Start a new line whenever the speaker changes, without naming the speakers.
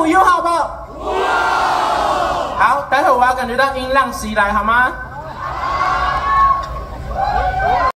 舞友好不好？好，待会我要感觉到音浪袭来，好吗？